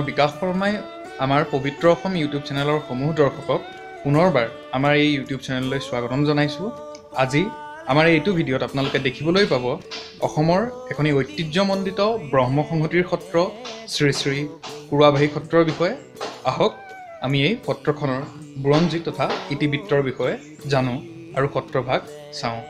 মই বিকাশ শৰ্মাই আমাৰ পবিত্ৰ অসম ইউটিউব চেনেলৰ সমূহ দৰ্শকক পুনৰবাৰ আমাৰ এই ইউটিউব চেনেললৈ স্বাগতম জনাইছোঁ। আজি আমাৰ এইটো ভিডিঅ'ত আপোনালোকে দেখিবলৈ পাব অসমৰ এখনি ঐতিহ্যমণ্ডিত ব্ৰহ্মসংহতিৰ সত্ৰ শ্ৰী শ্ৰী কুৰুৱাবাহী সত্ৰৰ বিষয়ে। আহক আমি এই সত্ৰখনৰ বুৰঞ্জী তথা ইতিবৃত্তৰ বিষয়ে জানো আৰু সত্ৰভাগ চাওঁ।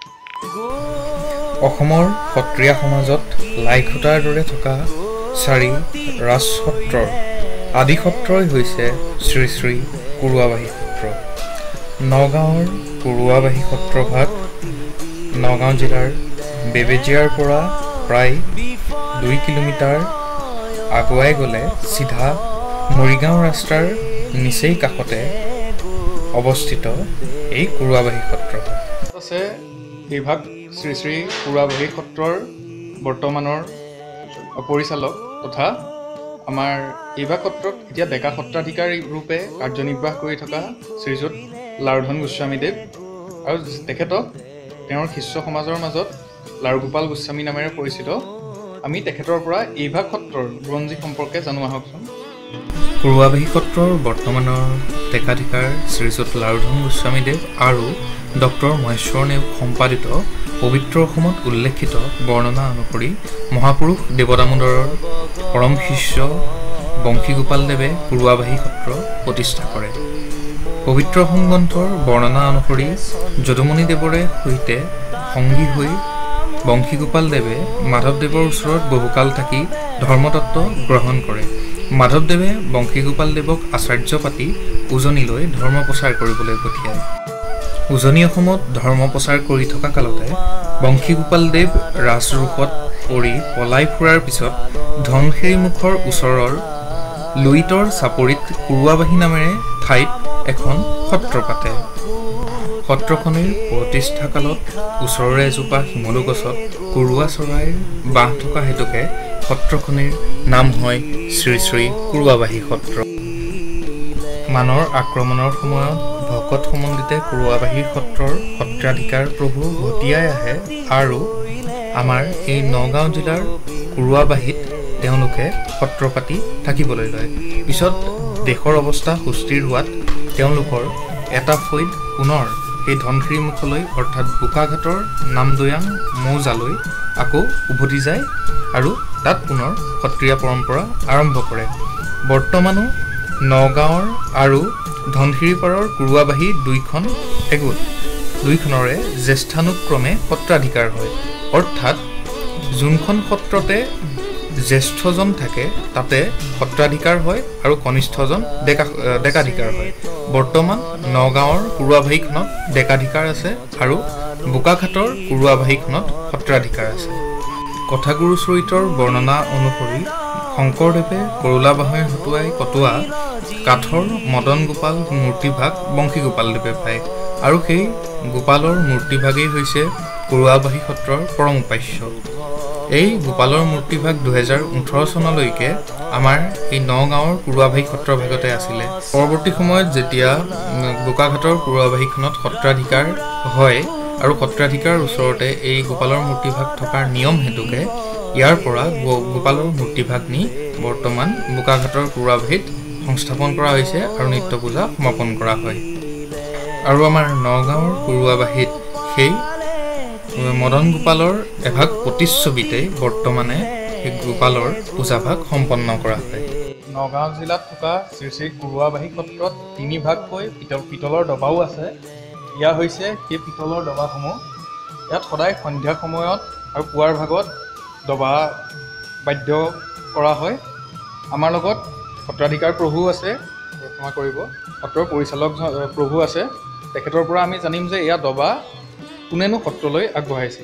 অসমৰ সত্ৰীয়া সমাজত লাইখুটাৰ দৰে থকা চাৰি ৰাজসত্ৰৰ আদি সত্ৰই হৈছে শ্ৰী শ্ৰী কুৰুৱাবাহী সত্ৰ। নগাঁৱৰ কুৰুৱাবাহী সত্ৰভাগ নগাঁও জিলাৰ বেবেজিয়াৰ পৰা প্ৰায় 2 কিলোমিটাৰ আগুৱাই গ'লে চিধা মৰিগাঁও ৰাস্তাৰ নিচেই কাষতে অৱস্থিত এই কুৰুৱাবাহী সত্ৰভাগ আছে। এই ভাগ শ্ৰী শ্ৰী কুৰুৱাবাহী সত্ৰৰ বৰ্তমানৰ পৰিচালক তথা আমাৰ এইভাগ সত্ৰত এতিয়া ডেকা সত্ৰাধিকাৰী ৰূপে কাৰ্যনিৰ্বাহ কৰি থকা শ্ৰীযুত লাৰুধন গোস্বামীদেৱ, আৰু তেখেতক তেওঁৰ শিষ্য সমাজৰ মাজত লাৰুগোপাল গোস্বামী নামেৰে পৰিচিত। আমি তেখেতৰ পৰা এইভাগ সত্ৰৰ বুৰঞ্জী সম্পৰ্কে জানো আহকচোন। কুৰুৱাবাহী সত্ৰৰ বৰ্তমানৰ ডেকাধিকাৰ শ্ৰীযুত লাৰুধন গোস্বামীদেৱ আৰু ডক্টৰ মহেশ্বৰ নেওগ সম্পাদিত পবিত্ৰ অসমত উল্লেখিত বৰ্ণনা অনুসৰি মহাপুৰুষ দেৱদামোদৰৰ পৰম শিষ্য বংশীগোপাল দেৱে কুৰুৱাবাহী সত্ৰ প্ৰতিষ্ঠা কৰে। পবিত্ৰ অসম গ্ৰন্থৰ বৰ্ণনা অনুসৰি যদুমণি দেৱৰে সৈতে সংগী হৈ বংশীগোপাল দেৱে মাধৱদেৱৰ ওচৰত বহুকাল থাকি ধৰ্মতত্ত্ব গ্ৰহণ কৰে। মাধৱদেৱে বংশীগোপাল দেৱক আচাৰ্য পাতি উজনিলৈ ধৰ্ম প্ৰচাৰ কৰিবলৈ পঠিয়ায়। উজনি অসমত ধৰ্ম প্ৰচাৰ কৰি থকা কালতে বংশীগোপাল দেৱ ৰাজৰোষত পৰি পলাই ফুৰাৰ পিছত ধনশিৰিমুখৰ ওচৰৰ লুইতৰ চাপৰিত কুৰুৱাবাহী নামেৰে ঠাইত এখন সত্ৰ পাতে। সত্ৰখনিৰ প্ৰতিষ্ঠা কালত ওচৰৰে এজোপা শিমলু গছত কুৰুৱা চৰাইৰ বাঁহ থকা হেতুকে সত্ৰখনিৰ নাম হয় শ্ৰী শ্ৰী কুৰুৱাবাহী সত্ৰ। মানৰ আক্ৰমণৰ সময়ত ভকত সম্বন্ধিতে কুৰুৱাবাহী সত্ৰৰ সত্ৰাধিকাৰ প্ৰভু ভটিয়াই আহে আৰু আমাৰ এই নগাঁও জিলাৰ কুৰুৱাবাহীত তেওঁলোকে সত্ৰ পাতি থাকিবলৈ লয়। পিছত দেশৰ অৱস্থা সুস্থিৰ হোৱাত তেওঁলোকৰ এটা ফৈদ পুনৰ সেই ধনশিৰিমুখলৈ অৰ্থাৎ বোকাঘাটৰ নামদৈয়াং মৌজালৈ আকৌ উভতি যায় আৰু তাত পুনৰ সত্ৰীয়া পৰম্পৰা আৰম্ভ কৰে। বৰ্তমানো নগাঁৱৰ আৰু ধনশিৰিপাৰৰ কুৰুৱাবাহী দুইখন এগোট, দুইখনৰে জ্যেষ্ঠানুক্ৰমে সত্ৰাধিকাৰ হয়। অৰ্থাৎ যোনখন সত্ৰতে জ্যেষ্ঠজন থাকে তাতে সত্ৰাধিকাৰ হয় আৰু কনিষ্ঠজন ডেকাধিকাৰ হয়। বৰ্তমান নগাঁৱৰ কুৰুৱাবাহীখনত ডেকাধিকাৰ আছে আৰু বোকাঘাটৰ কুৰুৱাবাহীখনত সত্ৰাধিকাৰ আছে। কথাগুৰু চৰিতৰ বৰ্ণনা অনুসৰি শংকৰদেৱে কৰোলা বাঁহেৰে হতুৱাই কটোৱা কাঠৰ মদন গোপাল মূৰ্তিভাগ বংশীগোপালদেৱে পায় আৰু সেই গোপালৰ মূৰ্তিভাগেই হৈছে কুৰুৱাবাহী সত্ৰৰ পৰম উপাস্য। এই গোপালৰ মূৰ্তিভাগ 2018 চনলৈকে আমাৰ এই নগাঁৱৰ কুৰুৱাবাহী সত্ৰৰ ভাগতে আছিলে। পৰৱৰ্তী সময়ত যেতিয়া বোকাঘাটৰ কুৰুৱাবাহীখনত সত্ৰাধিকাৰ হয় আৰু সত্ৰাধিকাৰ ওচৰতে এই গোপালৰ মূৰ্তিভাগ থকাৰ নিয়ম হেতুকে ইয়াৰ পৰা গোপালৰ মূৰ্তিভাগ নি বৰ্তমান বোকাঘাটৰ কুৰুৱাবাহীত সংস্থাপন কৰা হৈছে আৰু নিত্য পূজা সমাপন কৰা হয়। আৰু আমাৰ নগাঁৱৰ কুৰুৱাবাহীত সেই মদন গোপালৰ এভাগ প্ৰতিচ্ছবিতে বৰ্তমানে সেই গোপালৰ পূজাভাগ সম্পন্ন কৰা হয়। নগাঁও জিলাত থকা শ্ৰী শ্ৰী কুৰুৱাবাহী সত্ৰত 3 ভাগকৈ পিতলৰ ডবাও আছে। এয়া হৈছে সেই পিতলৰ ডবাসমূহ। ইয়াত সদায় সন্ধিয়া সময়ত আৰু পুৱাৰ ভাগত ডবা বাদ্য কৰা হয়। আমাৰ লগত সত্ৰাধিকাৰ প্ৰভু আছে, ক্ষমা কৰিব, সত্ৰৰ পৰিচালক প্ৰভু আছে। তেখেতৰ পৰা আমি জানিম যে এয়া ডবা কোনেনো সত্ৰলৈ আগবঢ়াইছিল।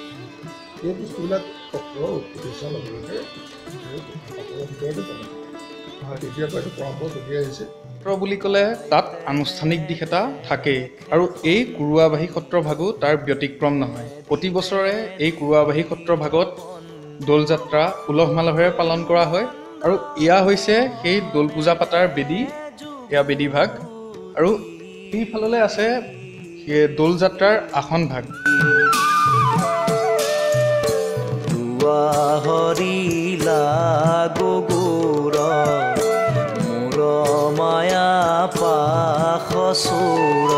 এই বস্তুবিলাক সত্ৰৰ প্ৰতিষ্ঠাৰ লগে লগে সত্ৰৰ ভিতৰতে পৰে। তেতিয়াৰ পৰা এইটো পৰম্পৰা চলি আহিছে। সত্ৰ বুলি ক'লে তাত আনুষ্ঠানিক দিশ এটা থাকেই আৰু এই কুৰুৱাবাহী সত্ৰভাগো তাৰ ব্যতিক্ৰম নহয়। প্ৰতি বছৰে এই কুৰুৱাবাহী সত্ৰভাগত দৌল যাত্ৰা উলহ মালহেৰে পালন কৰা হয় আৰু এয়া হৈছে সেই দৌল পূজা পাতাৰ বেদী, এয়া বেদীভাগ। আৰু সেইফাললৈ আছে দৌল যাত্ৰাৰ আসন ভাগ। হৰিলা গগুৰ পাখচুৰ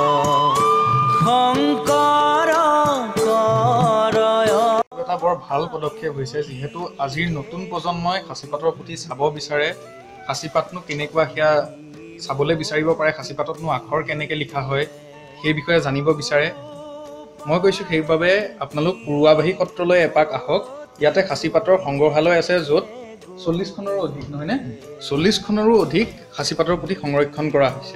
শংকৰ কৰয়। এটা বৰ ভাল পদক্ষেপ হৈছে, যিহেতু আজিৰ নতুন প্ৰজন্মই সাঁচিপাতৰ প্ৰতি চাব বিচাৰে। সাঁচিপাতনো কেনেকুৱা সেয়া চাবলৈ বিচাৰিব পাৰে, সাঁচিপাততনো আখৰ কেনেকৈ লিখা হয় সেই বিষয়ে জানিব বিচাৰে। মই কৈছোঁ সেইবাবে আপোনালোক কুৰুৱাবাহী সত্ৰলৈ এপাক আহক। ইয়াতে সাঁচিপাতৰ সংগ্ৰহালয় আছে, য'ত 40খনৰো অধিক, নহয়নে? 40খনৰো অধিক সাঁচিপাতৰ পুথি সংৰক্ষণ কৰা হৈছে।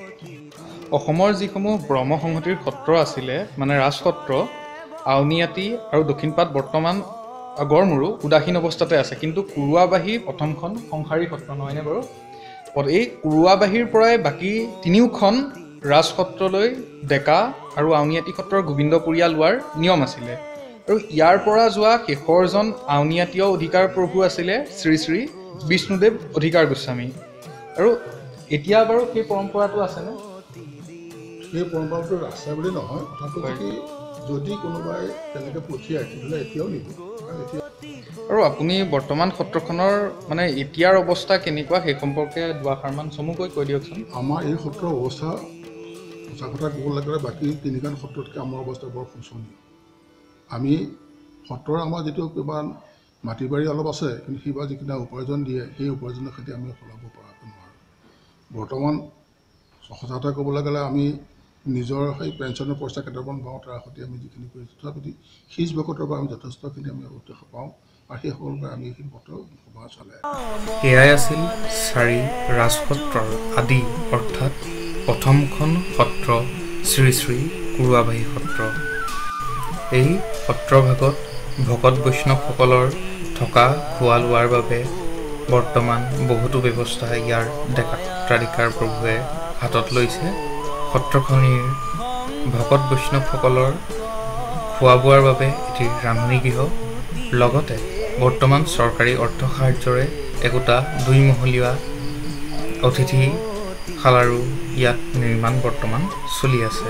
অসমৰ যিসমূহ ব্ৰহ্মসংহতিৰ সত্ৰ আছিলে, মানে ৰাজসত্ৰ, আউনীআটী আৰু দক্ষিণপাট বৰ্তমান গড়মূৰো উদাসীন অৱস্থাতে আছে। কিন্তু কুৰুৱাবাহী প্ৰথমখন সংসাৰী সত্ৰ, নহয়নে বাৰু? এই কুৰুৱাবাহীৰ পৰাই বাকী 3খন ৰাজসত্ৰলৈ ডেকা আৰু আউনীআটী সত্ৰৰ গোবিন্দপুৰীয়া লোৱাৰ নিয়ম আছিলে। আৰু ইয়াৰ পৰা যোৱা শেষৰজন আউনীআটীয় অধিকাৰ প্ৰভু আছিলে শ্ৰী শ্ৰী বিষ্ণুদেৱ অধিকাৰ গোস্বামী। আৰু এতিয়া বাৰু সেই পৰম্পৰাটো আছেনে? সেই পৰম্পৰাটো আছে বুলি নহয়, কথাটো কি যদি কোনোবাই তেনেকৈ পঠিয়াই তেতিয়াহ'লে এতিয়াও নিব। আৰু আপুনি বৰ্তমান সত্ৰখনৰ মানে এতিয়াৰ অৱস্থা কেনেকুৱা সেই সম্পৰ্কে দুআষাৰমান চমুকৈ কৈ দিয়কচোন। আমাৰ এই সত্ৰৰ অৱস্থা সঁচা কথা ক'বলৈ গ'লে বাকী 3খন সত্ৰতকৈ আমাৰ অৱস্থা বৰ শোচনীয়। আমি সত্ৰৰ আমাৰ যিটো কিবা মাটি বাৰী অলপ আছে, কিন্তু সিবা যিখিনি উপাৰ্জন দিয়ে সেই উপাৰ্জনৰ সৈতে আমি সলাব পৰাকৈ নোৱাৰোঁ। বৰ্তমান সঁচা কথা ক'বলৈ গ'লে আমি নিজৰ সেই পেঞ্চনৰ পইচা কেইটামান পাওঁ, তাৰ সৈতে আমি যিখিনি কৰিছোঁ, তথাপি সিজ ভকতৰ পৰা আমি যথেষ্টখিনি আমি উৎসাহ পাওঁ আৰু সেই সকলৰ পৰা আমি সেই সত্ৰ সভা চলাই। এয়াই আছিল 4 ৰাজসত্ৰৰ আদি, অৰ্থাৎ প্ৰথমখন সত্ৰ শ্ৰী শ্ৰী কুৰুৱাবাহী সত্ৰ। এই সত্ৰভাগত ভকত বৈষ্ণৱসকলৰ থকা খোৱা লোৱাৰ বাবে বৰ্তমান বহুতো ব্যৱস্থা ইয়াৰ ডেকা সত্ৰাধিকাৰ প্ৰভুৱে হাতত লৈছে। সত্ৰখনিৰ ভকত বৈষ্ণৱসকলৰ খোৱা বোৱাৰ বাবে এটি ৰান্ধনি গৃহ, লগতে বৰ্তমান চৰকাৰী অৰ্থ সাহাৰ্যৰে একোটা 2মহলীয়া অতিথিশালাৰো ইয়াত নিৰ্মাণ বৰ্তমান চলি আছে।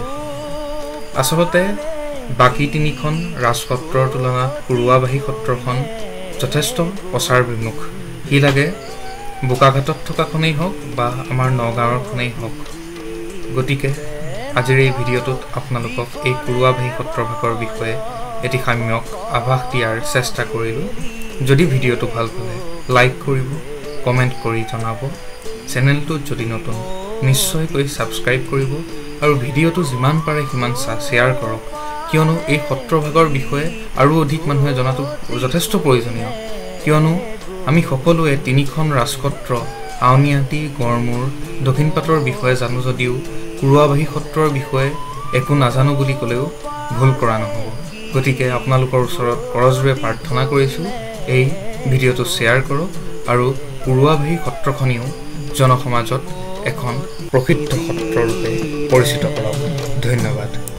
আচলতে বাকী 3খন ৰাজসত্ৰৰ তুলনাত কুৰুৱাবাহী সত্ৰখন যথেষ্ট প্ৰচাৰ বিমুখ। সি লাগে বোকাঘাটত থকাখনেই হওক বা আমাৰ নগাঁৱৰখনেই হওক। গতিকে আজিৰ এই ভিডিঅ'টোত আপোনালোকক এই কুৰুৱাবাহী সত্ৰভাগৰ বিষয়ে এটি সাম্যক আভাস দিয়াৰ চেষ্টা কৰিলোঁ। যদি ভিডিঅ'টো ভাল পালে লাইক কৰিব, কমেণ্ট কৰি জনাব। চেনেলটোত যদি নতুন নিশ্চয়কৈ ছাবস্ক্ৰাইব কৰিব আৰু ভিডিঅ'টো যিমান পাৰে সিমান শ্বেয়াৰ কৰক, কিয়নো এই সত্ৰভাগৰ বিষয়ে আৰু অধিক মানুহে জনাটো যথেষ্ট প্ৰয়োজনীয়। কিয়নো আমি সকলোৱে 3খন ৰাজসত্ৰ আউনীআটী, গড়মূৰ, দক্ষিণপাটৰ বিষয়ে জানো যদিও কুৰুৱাবাহী সত্ৰৰ বিষয়ে একো নাজানো বুলি ক'লেও ভুল কৰা নহ'ব। গতিকে আপোনালোকৰ ওচৰত কৰজোৰে প্ৰাৰ্থনা কৰিছোঁ, এই ভিডিঅ'টো শ্বেয়াৰ কৰক আৰু কুৰুৱাবাহী সত্ৰখনিও জনসমাজত এখন প্ৰসিদ্ধ সত্ৰৰূপে পৰিচিত কৰক। ধন্যবাদ।